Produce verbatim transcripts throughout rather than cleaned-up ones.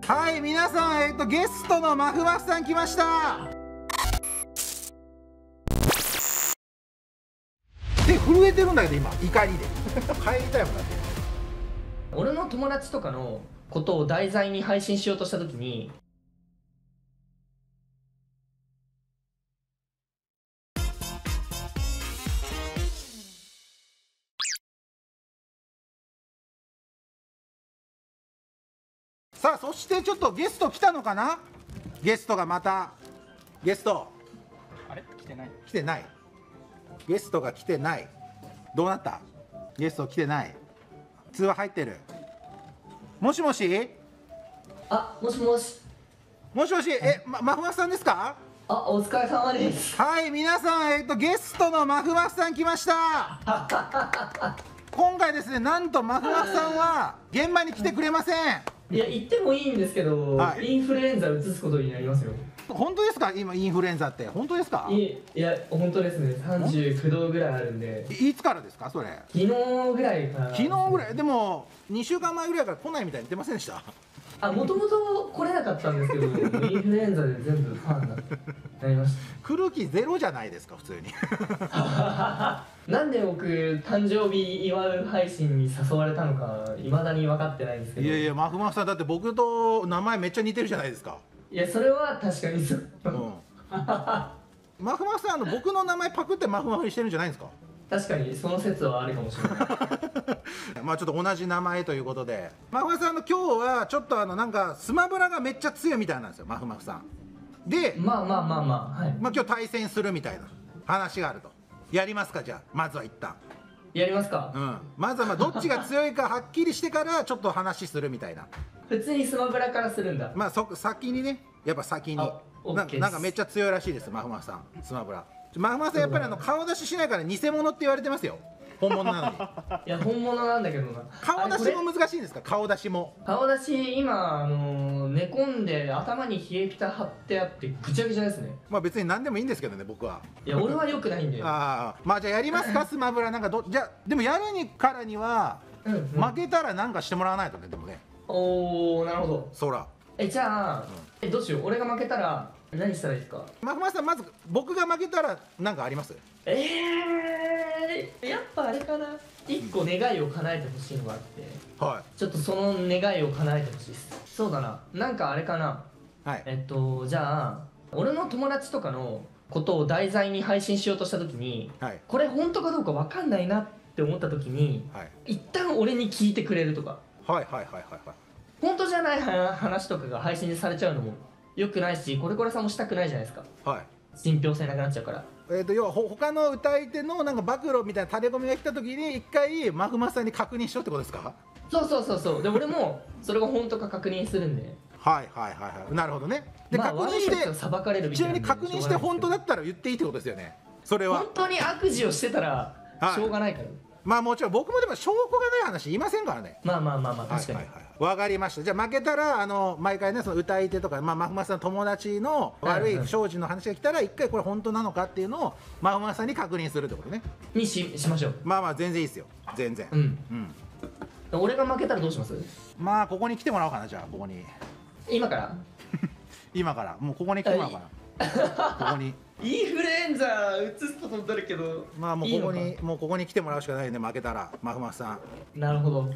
はい、皆さん、えっと、ゲストのまふまふさん来ました。手震えてるんだけど、今、怒りで。帰りたいもんだって。 俺の友達とかのことを題材に配信しようとしたときに、 さあ、そしてちょっとゲスト来たのかな。ゲストがまたゲストあれ来てない来てないゲストが来てない。どうなった。ゲスト来てない。通話入ってる。もしもしあ、もしもし。 もしもし、え、ま、まふまふさんですか。 あ、お疲れ様です。 はい、皆さん、えっと、ゲストのまふまふさん来ました。今回ですね、なんとまふまふさんは現場に来てくれません。 いや、言ってもいいんですけど、 はい、 インフルエンザうつすことになりますよ。 本当ですか。今インフルエンザって本当ですか。 いいや、本当ですね。さんじゅうきゅうどぐらいあるんで。 いつからですかそれ。 昨日ぐらいから。 昨日ぐらい。でもにしゅうかんまえぐらいから来ないみたいに言ってませんでした。 あ、もともと来れなかったんですけど、インフルエンザで全部ファンになりました。 来る気ゼロじゃないですか普通に。 なんで僕誕生日祝う配信に誘われたのかいまだに分かってないんですけど。 いやいや、まふまふさんだって僕と名前めっちゃ似てるじゃないですか。 いや、それは確かにそう。 うん、まふまふさん、あの僕の名前パクってまふまふにしてるんじゃないんですか。 確かにその説はあるかもしれない。 まあちょっと同じ名前ということで、まふまふさんの今日はちょっとあのなんかスマブラがめっちゃ強いみたいなんですよ、まふまふさんで。 まあまあまあまあ、はい。 まあ今日対戦するみたいな話があると。やりますか。じゃあまずは一旦やりますか。 うん、まずはまあどっちが強いかはっきりしてからちょっと話するみたいな。 普通にスマブラからするんだ。 まあそ先にね、やっぱ先にな, なんかめっちゃ強いらしいです、まふまふさんスマブラ。まふまふさんやっぱりあの顔出ししないから偽物って言われてますよ、本物なのに。 いや、本物なんだけどな。 顔出しも難しいんですか。顔出しも。 顔出し今、あのー、寝込んで頭に冷えピタ貼ってあってぐちゃぐちゃですね。 まあ別に何でもいいんですけどね、僕は。 いや、俺は良くないんだよ。 ああ、まあじゃあやりますかスマブラ。なんかどじゃあでもやるにからには、うんうん、負けたらなんかしてもらわないとね。でもね。 おお、なるほど。 そら。 え、じゃあ、うん、え、どうしよう。俺が負けたら何したらいいですか。 まふまふさん、まず僕が負けたら何かあります。 えー、やっぱあれかな。一個願いを叶えてほしいのがあって、 はい、 ちょっとその願いを叶えてほしいです。そうだな、なんかあれかな、はい、えっとじゃあ俺の友達とかのことを題材に配信しようとした時に、はい、これ本当かどうか分かんないなって思った時に、はい、一旦俺に聞いてくれるとか。はいはいはいはいはい。本当じゃない話とかが配信されちゃうのもよくないし、これこれさんもしたくないじゃないですか。はい、信憑性なくなっちゃうから。えーと要は他の歌い手のなんか暴露みたいなタレコミが来た時に一回まふまふさんに確認しろってことですか。そうそうそうそう。で俺もそれが本当か確認するんで。はいはいはいはい。なるほどね。で、まあ、確認して裁かれるみたいな。ちなみに確認して本当だったら言っていいってことですよね。それは本当に悪事をしてたらしょうがないから、はい、まあもちろん僕もでも証拠がない話言いませんからね。まあまあまあまあ確かに。わかりました。じゃあ負けたらあの毎回ねその歌い手とかまあまふまふさんの友達の悪い不祥事の話が来たら一回これ本当なのかっていうのをまふまふさんに確認するってことね。に し, しましょう。まあまあ全然いいですよ。全然。うんうん。俺が負けたらどうします？まあここに来てもらおうかな。じゃあここに。今から？今からもうここに来てもらおうかな。ここに。インフルエンザうつすことになるけど、まあもうここにもうここに来てもらうしかないんで、負けたらまふまふさん。なるほど。うん。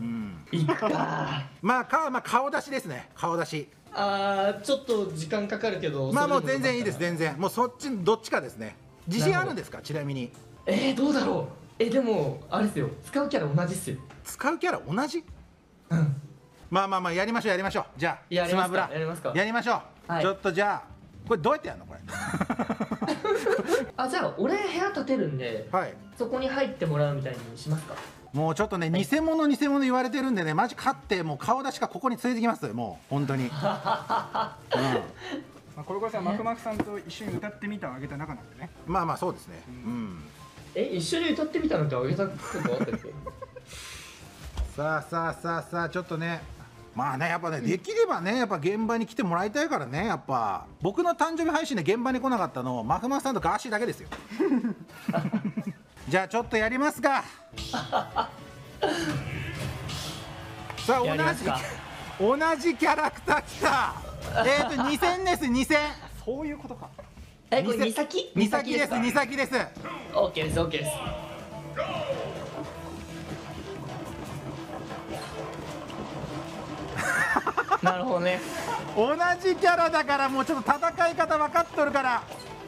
いくか。まあかまあ顔出しですね。顔出し。ああちょっと時間かかるけど。まあもう全然いいです。全然もうそっちどっちかですね。自信あるんですかちなみに。えー、どうだろう。えでもあれですよ。使うキャラ同じっすよ。使うキャラ同じ？うん。まあまあまあやりましょうやりましょう。じゃあスマブラやりますか。やりましょう。ちょっとじゃあ。これどうやってやるのこれ。あじゃあ俺部屋建てるんで、はい、そこに入ってもらうみたいにしますか。もうちょっとね、はい、偽物偽物言われてるんでね、マジ勝ってもう顔出しかここに連れてきますもう本当に。うん、まあこれこそまふまふさんと一緒に歌ってみたをあげた中なんでね。まあまあそうですね。うん、うん、え一緒に歌ってみたのってあげたことあったっけ。さあさあさあさあちょっとね。まあねやっぱねできればねやっぱ現場に来てもらいたいからね。やっぱ僕の誕生日配信で現場に来なかったのまふまふさんとガーシーだけですよ。じゃあちょっとやりますか。さあ同じ同じキャラクターきた。えっとにせんです。にせん。 そういうことか。 え、これに先？ に先です。に先です。 オッケーです。オッケーです。なるほどね。 同じキャラだからもうちょっと戦い方分かっとるから。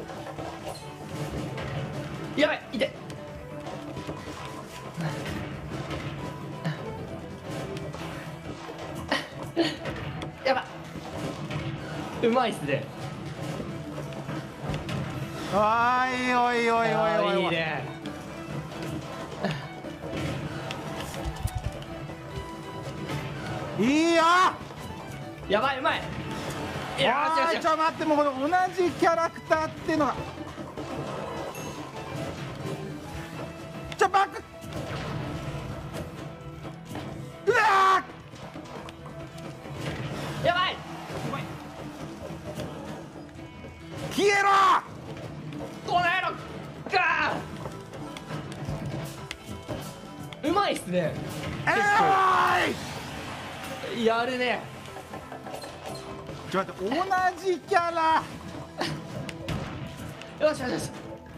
やばい、痛い。やばい。うまいっすね。 おいおいおいおいおい。 いいね。 いいよ。 やばい、うまい。いやー、 ちょっと待って、もうこの同じキャラクターっていうのが。ちょバック。うわー。やばい。 消えろ。 この野郎。ガー。うまいっすね。 えーい。やるね。 ちょっと待って、同じキャラ。 よしよしよし。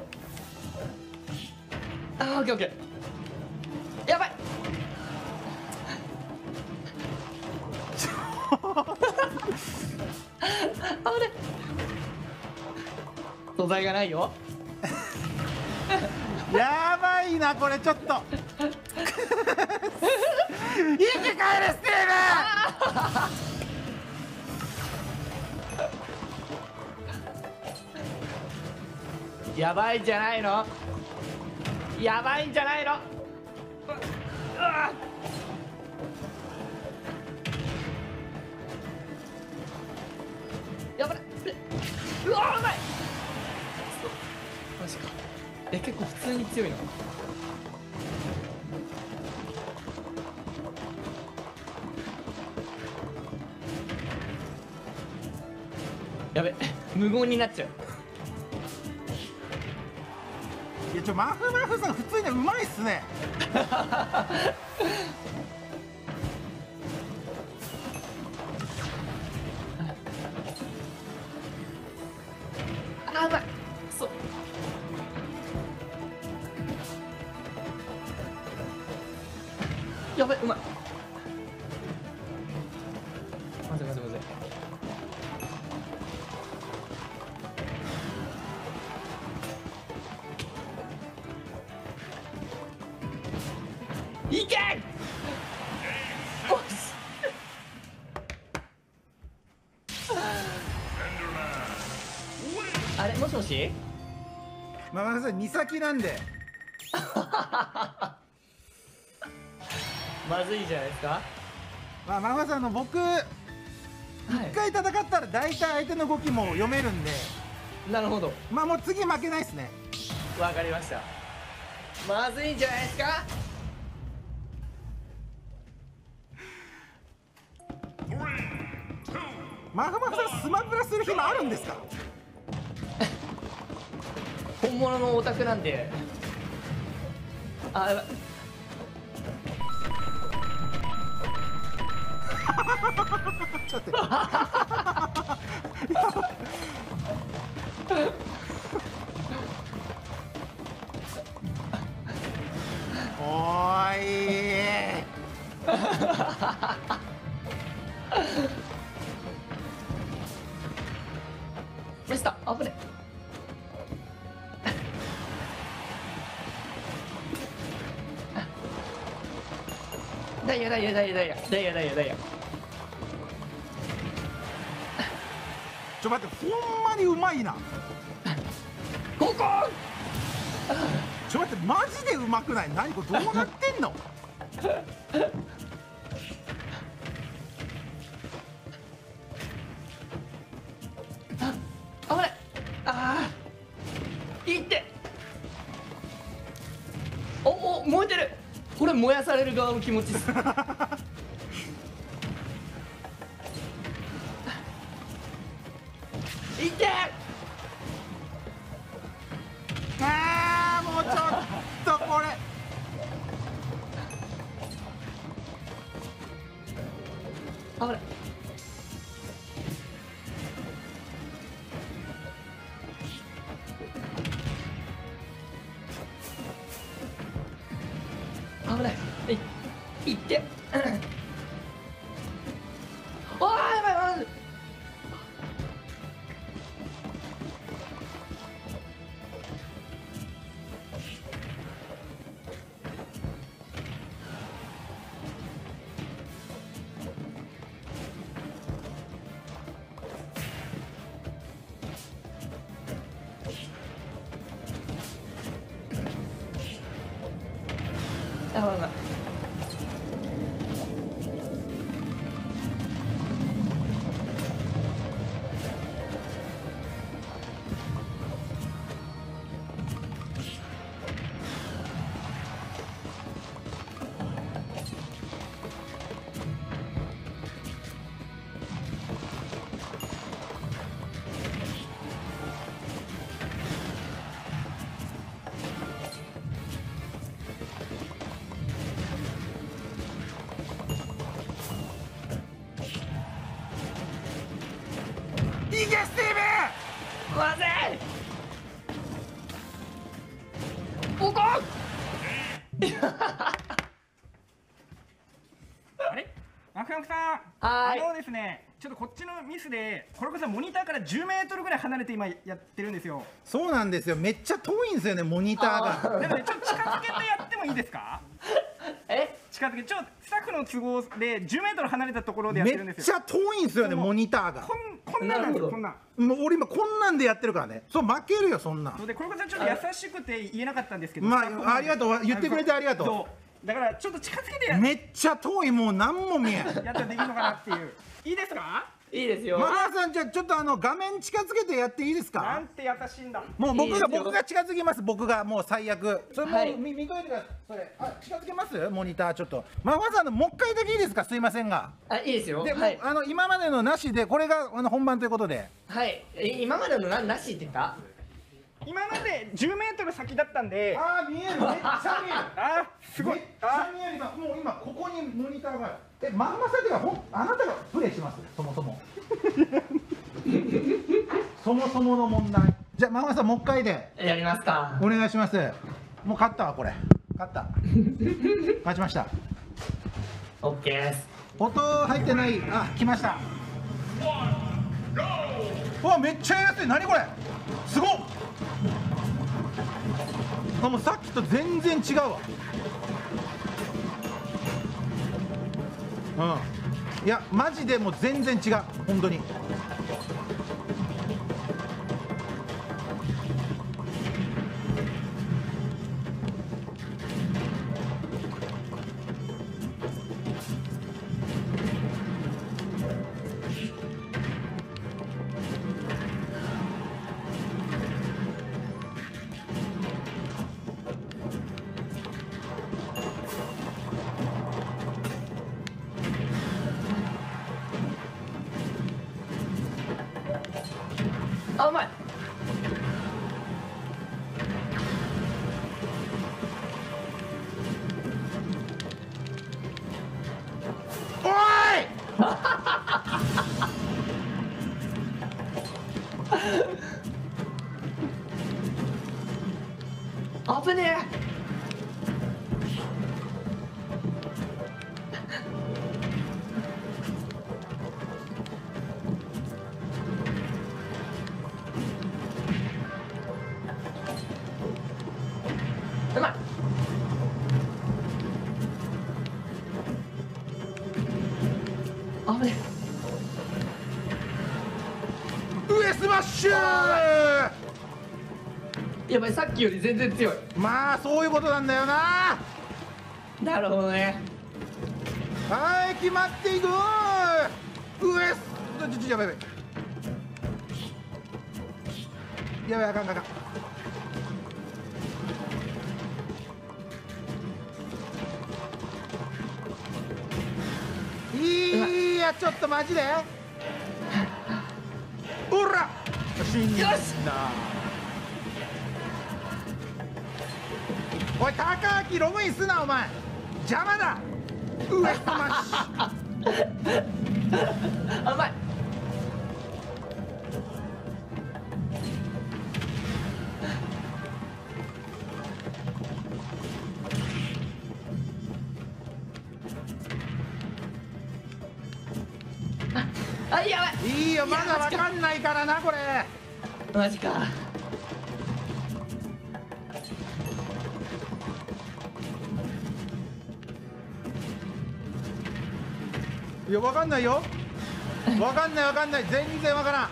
あー、オッケーオッケー。やばい。あれ。素材がないよ。 やばいなこれちょっと。生き返れスティーブン。やばいんじゃないの。やばいんじゃないの。うわやばい。うわうまい。マジか。え、結構普通に強いな。やべ、無言になっちゃう。 いやちょマフマフさん普通にうまいっすね。 あ、うまい。そう。やばい、うまい。まずいまずいまずい。いけ。おし。あれ、もしもし。 まあまあさんに先なんで。 まずいじゃないですか。 まあママさんの僕一回戦ったら大体相手の動きも読めるんで。 なるほど。 まあもう次負けないですね。 わかりました。まずいんじゃないですか。 マフマフさんスマブラする暇あるんですか。 本物のオタクなんで。あ、やばい。 ちょっと待っておーいミスター危ね。ダイヤダイヤダイヤダイヤダイヤダイヤダイヤ。 ちょ待ってほんまにうまいな。 ここちょ待ってマジでうまくない。何これどうなってんの。 あ、危ない。ああいって。おお燃えてる。これ燃やされる側の気持ちっす。いってあーもうちょっとこれ危ない。危ない。い、いって。おー、やばいやばい。やばいやばい。 いけスティーブまずい。おこあれマクヤクさん、あのですね、ちょっとこっちのミスでこれこそモニターからじゅうメートルぐらい離れて今やってるんですよ。 そうなんですよ、めっちゃ遠いんですよね、モニターが。 なのでちょっと近づけてやってもいいですか？ え近づけ、ちょっとスタッフの都合でじゅうメートル離れたところでやってるんですよ。 めっちゃ遠いんですよね、モニターが。 こんこんなんなんですよ、こんなん。 もう俺今こんなんでやってるからね、そう負けるよそんなん。 でこれこそちょっと優しくて言えなかったんですけど、 まあありがとう、言ってくれてありがとう。 だからちょっと近づけてやめっちゃ遠い、もう何も見えん。 やったらできるのかなっていう。いいですか？ いいですよ。 ママさん、じゃあちょっとあの画面近づけてやっていいですなか？ んて優しいんだ。 もう僕がいいですよ僕が近づきます。僕がもう最悪。それもう、 はい見見といてください。それあ近づけます？モニターちょっと。ママさんのもう一回だけいいですか？すいませんが。 あ、いいですよ。 で、もうはい。 あの今までのなしでこれがあの本番ということで。 はい。え今までのななしって言った？ 今までじゅうメートル先だったんで、 ああ見える、めっちゃ見える。 あすごい。 めっちゃ見える。今もう今ここにモニターがある。え、ママさんってかほんあなたがプレイします？そもそも。そもそもの問題。じゃあママさんもう一回でやりますか。 お願いします。もう勝ったわこれ。勝った。勝ちました。 オッケーです。 音入ってない。あ、来ました。うわ、めっちゃ安い。何これ。すごっ。あ、もうさっきと全然違うわ。うん。いや、マジでもう全然違う。本当に。 あ、うまい。 おい危ねえ。うまい。危ね上スマッシュー。 え。やばい、さっきより全然強い。 まあそういうことなんだよな。 なるほどね。 はい、決まっていく。上スちょちょちょやばいやばいやばい、あかんあかんあかん。いや、ちょっとマジでおら死んだ。 よし。 おい、高明ログインすなお前、邪魔だ。上スマッシュあ、うまい。あ、やばい。 いいよ、まだわかんないからな、これ。 マジか。 いや、わかんないよ。わかんない、わかんない、全然わからん。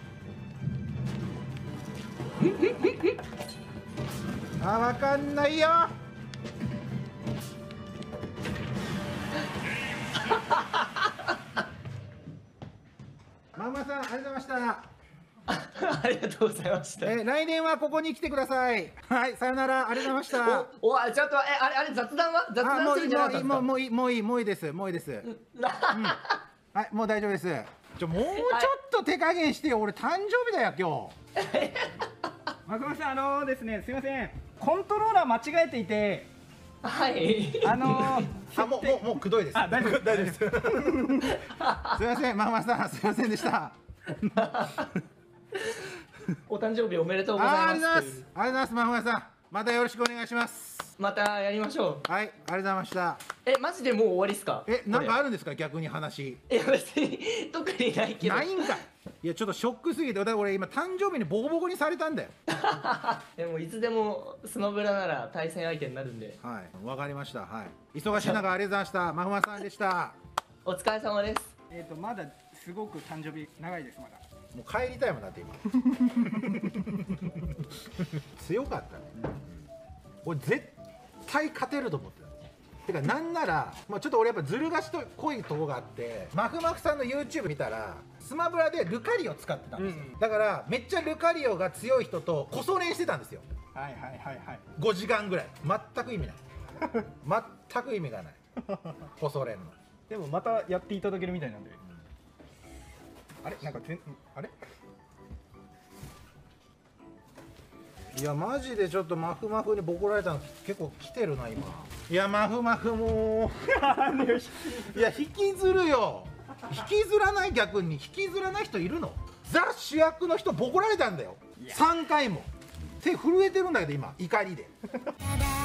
あ、わかんないよ。ママさん、ありがとうございました。 ありがとうございました。 えー、来年はここに来てください。はい、さよなら、ありがとうございました。 お、お、ちょっと、え、あれ、あれ、雑談は、雑談するんじゃなかったですか。 もう、もういい、もういい、もういいです、もういいです。うん、はい、もう大丈夫です。ちょ、もうちょっと手加減してよ、俺誕生日だよ、今日。 マクマさん、あのー、ですね、すみません、コントローラー間違えていて。 はい。 あのー、 あ、もう、もう、もうくどいです。 あ、大丈夫、大丈夫です。すみません、ママさん、すみませんでした。 お誕生日おめでとうございます。 ありがとうございます。ありがとうございます、ママさん。またよろしくお願いします。 またやりましょう。はい、ありがとうございました。 え、マジでもう終わりっすか。 え、なんかあるんですか、逆に話。 いや、別に特にないけど。 ないんかい。いや、ちょっとショックすぎて、俺今誕生日にボコボコにされたんだよ。 でもいつでもスマブラなら対戦相手になるんで。 はい、わかりました。はい。忙しい中ありがとうございました。マフマさんでした。 お疲れ様です。 えっとまだすごく誕生日長いです、まだ。 もう帰りたいもんだって今。強かったね。俺絶対勝てると思ってた。てかなんなら、まあ、ちょっと俺やっぱずる賢い濃いとこがあって、マフマフさんの YouTube 見たらスマブラでルカリオ使ってたんですよ、うん、だからめっちゃルカリオが強い人とこそ練してたんですよ。 はいはいはいはい。 ごじかんぐらい全く意味ない。全く意味がない。こそ練の。 でもまたやっていただけるみたいなんで、うん、あれなんかてあれいやマジでちょっとマフマフにボコられたの結構来てるな今。いやマフマフもいや引きずるよ。引きずらない、逆に引きずらない人いるの。ザ主役の人ボコられたんだよさんかいも。手震えてるんだけど今怒りで。